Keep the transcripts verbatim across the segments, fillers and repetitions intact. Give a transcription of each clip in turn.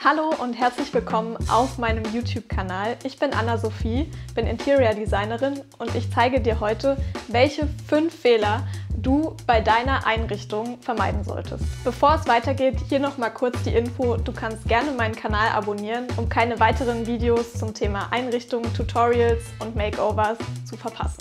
Hallo und herzlich willkommen auf meinem YouTube-Kanal. Ich bin Anna-Sophie, bin Interior-Designerin und ich zeige dir heute, welche fünf Fehler du bei deiner Einrichtung vermeiden solltest. Bevor es weitergeht, hier noch mal kurz die Info, du kannst gerne meinen Kanal abonnieren, um keine weiteren Videos zum Thema Einrichtung, Tutorials und Makeovers zu verpassen.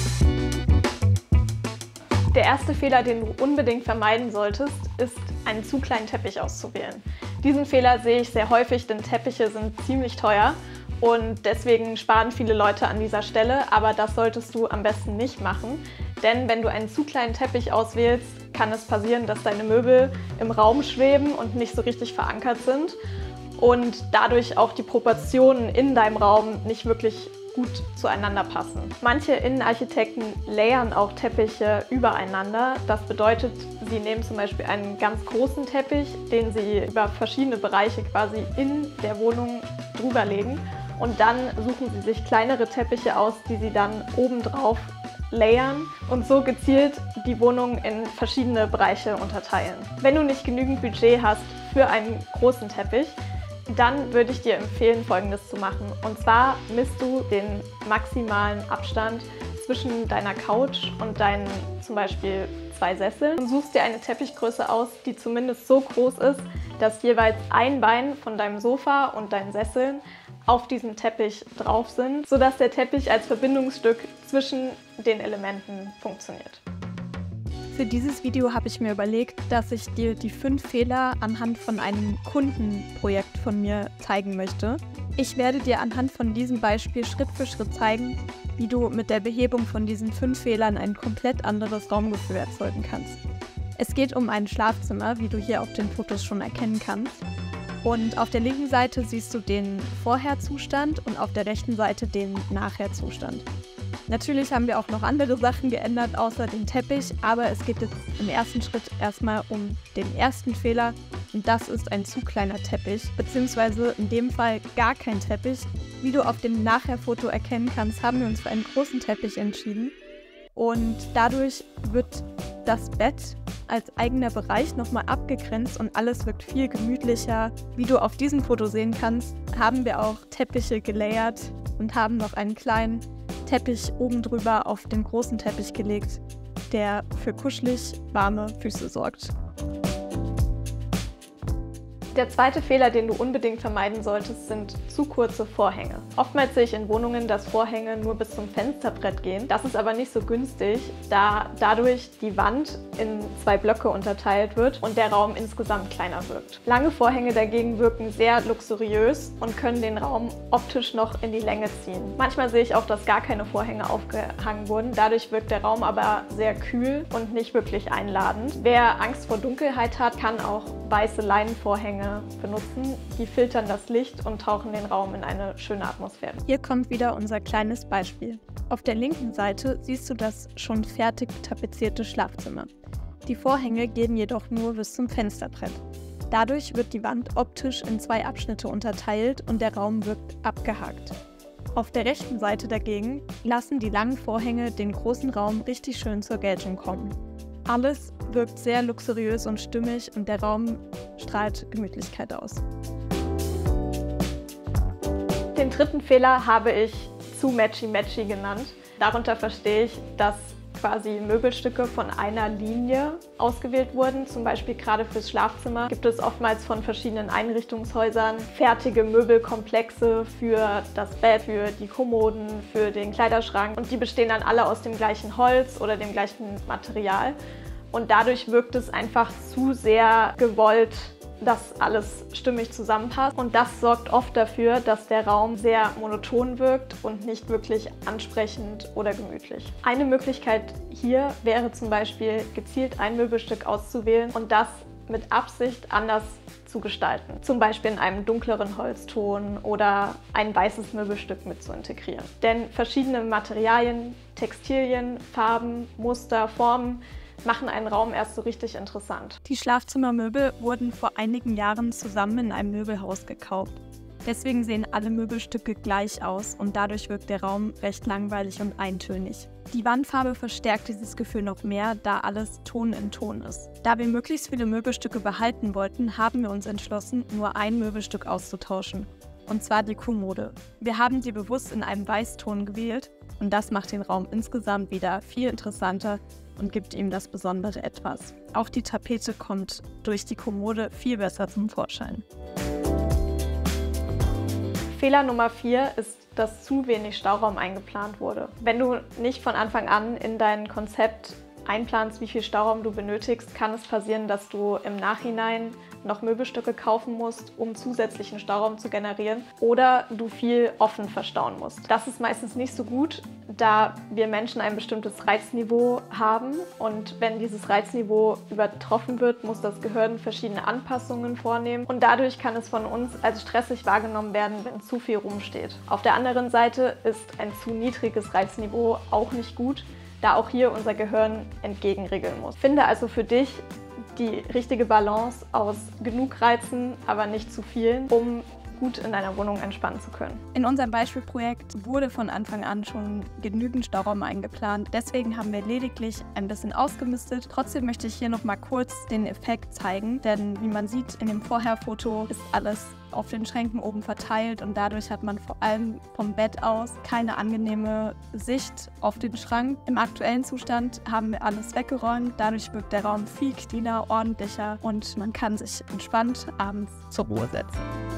Der erste Fehler, den du unbedingt vermeiden solltest, ist, einen zu kleinen Teppich auszuwählen. Diesen Fehler sehe ich sehr häufig, denn Teppiche sind ziemlich teuer und deswegen sparen viele Leute an dieser Stelle, aber das solltest du am besten nicht machen, denn wenn du einen zu kleinen Teppich auswählst, kann es passieren, dass deine Möbel im Raum schweben und nicht so richtig verankert sind und dadurch auch die Proportionen in deinem Raum nicht wirklich gut zueinander passen. Manche Innenarchitekten layern auch Teppiche übereinander. Das bedeutet, sie nehmen zum Beispiel einen ganz großen Teppich, den sie über verschiedene Bereiche quasi in der Wohnung drüber legen und dann suchen sie sich kleinere Teppiche aus, die sie dann obendrauf layern und so gezielt die Wohnung in verschiedene Bereiche unterteilen. Wenn du nicht genügend Budget hast für einen großen Teppich, dann würde ich dir empfehlen, Folgendes zu machen. Und zwar misst du den maximalen Abstand zwischen deiner Couch und deinen zum Beispiel zwei Sesseln und suchst dir eine Teppichgröße aus, die zumindest so groß ist, dass jeweils ein Bein von deinem Sofa und deinen Sesseln auf diesem Teppich drauf sind, sodass der Teppich als Verbindungsstück zwischen den Elementen funktioniert. Für dieses Video habe ich mir überlegt, dass ich dir die fünf Fehler anhand von einem Kundenprojekt von mir zeigen möchte. Ich werde dir anhand von diesem Beispiel Schritt für Schritt zeigen, wie du mit der Behebung von diesen fünf Fehlern ein komplett anderes Raumgefühl erzeugen kannst. Es geht um ein Schlafzimmer, wie du hier auf den Fotos schon erkennen kannst. Und auf der linken Seite siehst du den Vorherzustand und auf der rechten Seite den Nachherzustand. Natürlich haben wir auch noch andere Sachen geändert, außer den Teppich, aber es geht jetzt im ersten Schritt erstmal um den ersten Fehler und das ist ein zu kleiner Teppich, beziehungsweise in dem Fall gar kein Teppich. Wie du auf dem Nachher-Foto erkennen kannst, haben wir uns für einen großen Teppich entschieden und dadurch wird das Bett als eigener Bereich nochmal abgegrenzt und alles wirkt viel gemütlicher. Wie du auf diesem Foto sehen kannst, haben wir auch Teppiche gelayert und haben noch einen kleinen Teppich oben drüber auf den großen Teppich gelegt, der für kuschelig warme Füße sorgt. Der zweite Fehler, den du unbedingt vermeiden solltest, sind zu kurze Vorhänge. Oftmals sehe ich in Wohnungen, dass Vorhänge nur bis zum Fensterbrett gehen. Das ist aber nicht so günstig, da dadurch die Wand in zwei Blöcke unterteilt wird und der Raum insgesamt kleiner wirkt. Lange Vorhänge dagegen wirken sehr luxuriös und können den Raum optisch noch in die Länge ziehen. Manchmal sehe ich auch, dass gar keine Vorhänge aufgehangen wurden. Dadurch wirkt der Raum aber sehr kühl und nicht wirklich einladend. Wer Angst vor Dunkelheit hat, kann auch weiße Leinenvorhänge benutzen. Die filtern das Licht und tauchen den Raum in eine schöne Atmosphäre. Hier kommt wieder unser kleines Beispiel. Auf der linken Seite siehst du das schon fertig tapezierte Schlafzimmer. Die Vorhänge gehen jedoch nur bis zum Fensterbrett. Dadurch wird die Wand optisch in zwei Abschnitte unterteilt und der Raum wirkt abgehakt. Auf der rechten Seite dagegen lassen die langen Vorhänge den großen Raum richtig schön zur Geltung kommen. Alles wirkt sehr luxuriös und stimmig und der Raum strahlt Gemütlichkeit aus. Den dritten Fehler habe ich zu matchy-matchy genannt. Darunter verstehe ich, dass quasi Möbelstücke von einer Linie ausgewählt wurden. Zum Beispiel gerade fürs Schlafzimmer gibt es oftmals von verschiedenen Einrichtungshäusern fertige Möbelkomplexe für das Bett, für die Kommoden, für den Kleiderschrank und die bestehen dann alle aus dem gleichen Holz oder dem gleichen Material und dadurch wirkt es einfach zu sehr gewollt, dass alles stimmig zusammenpasst und das sorgt oft dafür, dass der Raum sehr monoton wirkt und nicht wirklich ansprechend oder gemütlich. Eine Möglichkeit hier wäre zum Beispiel gezielt ein Möbelstück auszuwählen und das mit Absicht anders zu gestalten. Zum Beispiel in einem dunkleren Holzton oder ein weißes Möbelstück mit zu integrieren. Denn verschiedene Materialien, Textilien, Farben, Muster, Formen machen einen Raum erst so richtig interessant. Die Schlafzimmermöbel wurden vor einigen Jahren zusammen in einem Möbelhaus gekauft. Deswegen sehen alle Möbelstücke gleich aus und dadurch wirkt der Raum recht langweilig und eintönig. Die Wandfarbe verstärkt dieses Gefühl noch mehr, da alles Ton in Ton ist. Da wir möglichst viele Möbelstücke behalten wollten, haben wir uns entschlossen, nur ein Möbelstück auszutauschen. Und zwar die Kommode. Wir haben die bewusst in einem Weißton gewählt und das macht den Raum insgesamt wieder viel interessanter und gibt ihm das besondere Etwas. Auch die Tapete kommt durch die Kommode viel besser zum Vorschein. Fehler Nummer vier ist, dass zu wenig Stauraum eingeplant wurde. Wenn du nicht von Anfang an in dein Konzept einplanst, wie viel Stauraum du benötigst, kann es passieren, dass du im Nachhinein noch Möbelstücke kaufen musst, um zusätzlichen Stauraum zu generieren, oder du viel offen verstauen musst. Das ist meistens nicht so gut, da wir Menschen ein bestimmtes Reizniveau haben, und wenn dieses Reizniveau übertroffen wird, muss das Gehirn verschiedene Anpassungen vornehmen und dadurch kann es von uns als stressig wahrgenommen werden, wenn zu viel rumsteht. Auf der anderen Seite ist ein zu niedriges Reizniveau auch nicht gut, da auch hier unser Gehirn entgegenregeln muss. Finde also für dich die richtige Balance aus genug Reizen, aber nicht zu vielen, um gut in deiner Wohnung entspannen zu können. In unserem Beispielprojekt wurde von Anfang an schon genügend Stauraum eingeplant. Deswegen haben wir lediglich ein bisschen ausgemistet. Trotzdem möchte ich hier noch mal kurz den Effekt zeigen, denn wie man sieht in dem Vorherfoto ist alles auf den Schränken oben verteilt und dadurch hat man vor allem vom Bett aus keine angenehme Sicht auf den Schrank. Im aktuellen Zustand haben wir alles weggeräumt, dadurch wirkt der Raum viel cleaner, ordentlicher und man kann sich entspannt abends zur Ruhe setzen.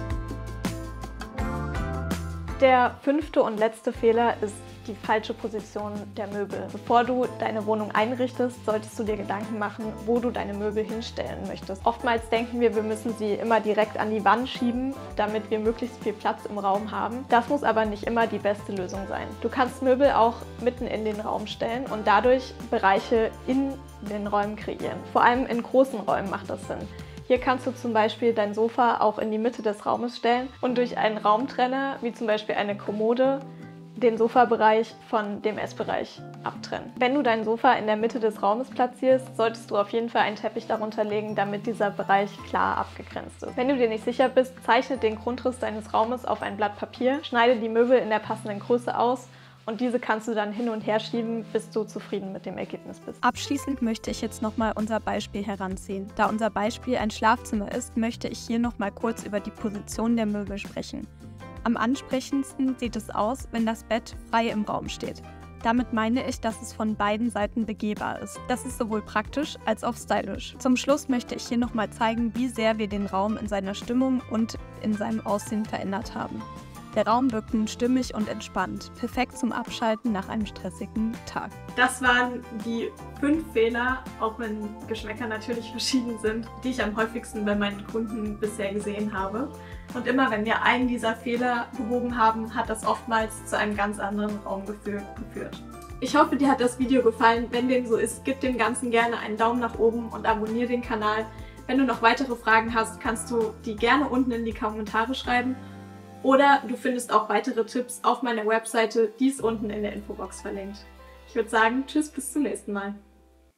Der fünfte und letzte Fehler ist die falsche Position der Möbel. Bevor du deine Wohnung einrichtest, solltest du dir Gedanken machen, wo du deine Möbel hinstellen möchtest. Oftmals denken wir, wir müssen sie immer direkt an die Wand schieben, damit wir möglichst viel Platz im Raum haben. Das muss aber nicht immer die beste Lösung sein. Du kannst Möbel auch mitten in den Raum stellen und dadurch Bereiche in den Räumen kreieren. Vor allem in großen Räumen macht das Sinn. Hier kannst du zum Beispiel dein Sofa auch in die Mitte des Raumes stellen und durch einen Raumtrenner, wie zum Beispiel eine Kommode, den Sofabereich von dem Essbereich abtrennen. Wenn du dein Sofa in der Mitte des Raumes platzierst, solltest du auf jeden Fall einen Teppich darunter legen, damit dieser Bereich klar abgegrenzt ist. Wenn du dir nicht sicher bist, zeichne den Grundriss deines Raumes auf ein Blatt Papier, schneide die Möbel in der passenden Größe aus und diese kannst du dann hin und her schieben, bis du zufrieden mit dem Ergebnis bist. Abschließend möchte ich jetzt nochmal unser Beispiel heranziehen. Da unser Beispiel ein Schlafzimmer ist, möchte ich hier nochmal kurz über die Position der Möbel sprechen. Am ansprechendsten sieht es aus, wenn das Bett frei im Raum steht. Damit meine ich, dass es von beiden Seiten begehbar ist. Das ist sowohl praktisch als auch stylisch. Zum Schluss möchte ich hier nochmal zeigen, wie sehr wir den Raum in seiner Stimmung und in seinem Aussehen verändert haben. Der Raum wirkt nun stimmig und entspannt, perfekt zum Abschalten nach einem stressigen Tag. Das waren die fünf Fehler, auch wenn Geschmäcker natürlich verschieden sind, die ich am häufigsten bei meinen Kunden bisher gesehen habe. Und immer wenn wir einen dieser Fehler behoben haben, hat das oftmals zu einem ganz anderen Raumgefühl geführt. Ich hoffe, dir hat das Video gefallen. Wenn dem so ist, gib dem Ganzen gerne einen Daumen nach oben und abonniere den Kanal. Wenn du noch weitere Fragen hast, kannst du die gerne unten in die Kommentare schreiben. Oder du findest auch weitere Tipps auf meiner Webseite, die ist unten in der Infobox verlinkt. Ich würde sagen, tschüss, bis zum nächsten Mal.